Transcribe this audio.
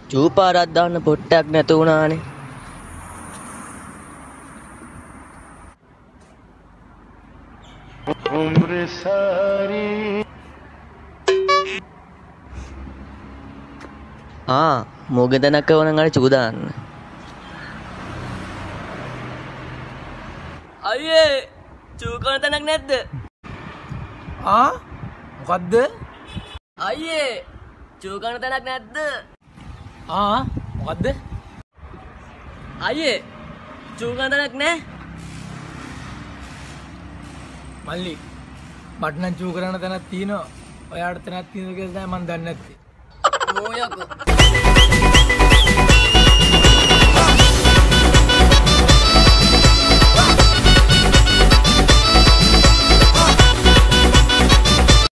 චූපාරක් දාන්න පොට්ටක් නැතු වුණානේ. उम्र सारी මොගෙදනක වුණන් අර චූ දාන්න. අයියේ චූ කන තැනක් නැද්ද? මොකද්ද? අයියේ චූ කන තැනක් නැද්ද? මොකද්ද? අයියේ චූ කන තැනක් නැහැ. මල්ලි මට නම් චූ කරන්න තැනක් තියෙනවා. ඔයාට තැනක් තියෙනවද කියලා තමයි මම දන්නේ නැත්තේ. ඕයකෝ